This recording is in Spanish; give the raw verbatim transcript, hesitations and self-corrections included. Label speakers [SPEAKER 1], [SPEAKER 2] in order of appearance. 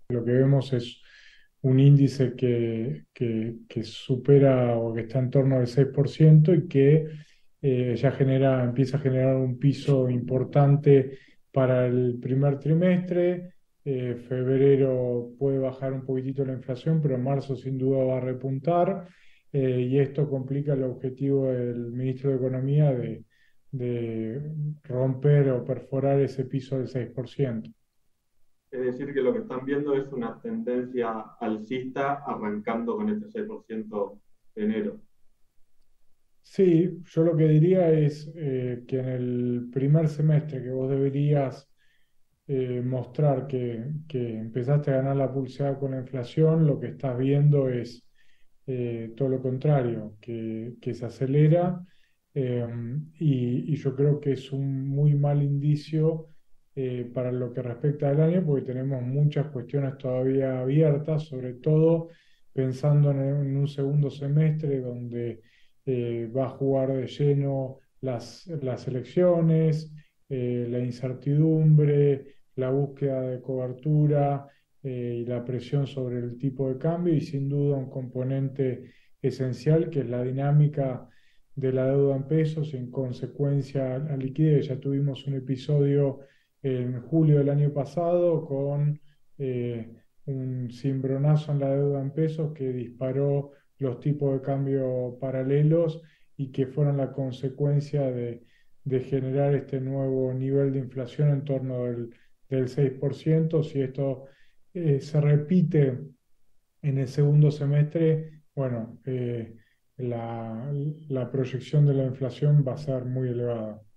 [SPEAKER 1] Lo que vemos es un índice que, que, que supera o que está en torno al seis por ciento y que eh, ya genera, empieza a generar un piso importante para el primer trimestre. Eh, febrero puede bajar un poquitito la inflación, pero en marzo sin duda va a repuntar. Eh, y esto complica el objetivo del ministro de Economía de, de romper o perforar ese piso del seis por ciento.
[SPEAKER 2] Es decir, que lo que están viendo es una tendencia alcista arrancando con este seis por ciento de enero.
[SPEAKER 1] Sí, yo lo que diría es eh, que en el primer semestre que vos deberías eh, mostrar que, que empezaste a ganar la pulseada con la inflación, lo que estás viendo es eh, todo lo contrario, que, que se acelera, eh, y, y yo creo que es un muy mal indicio eh, para lo que respecta al año, porque tenemos muchas cuestiones todavía abiertas, sobre todo pensando en, en un segundo semestre donde eh, va a jugar de lleno las, las elecciones, eh, la incertidumbre, la búsqueda de cobertura eh, y la presión sobre el tipo de cambio y sin duda un componente esencial que es la dinámica de la deuda en pesos y en consecuencia la liquidez. Ya tuvimos un episodio en julio del año pasado con eh, un cimbronazo en la deuda en pesos que disparó los tipos de cambio paralelos y que fueron la consecuencia de, de generar este nuevo nivel de inflación en torno del, del seis por ciento. Si esto eh, se repite en el segundo semestre, bueno, eh, la, la proyección de la inflación va a ser muy elevada.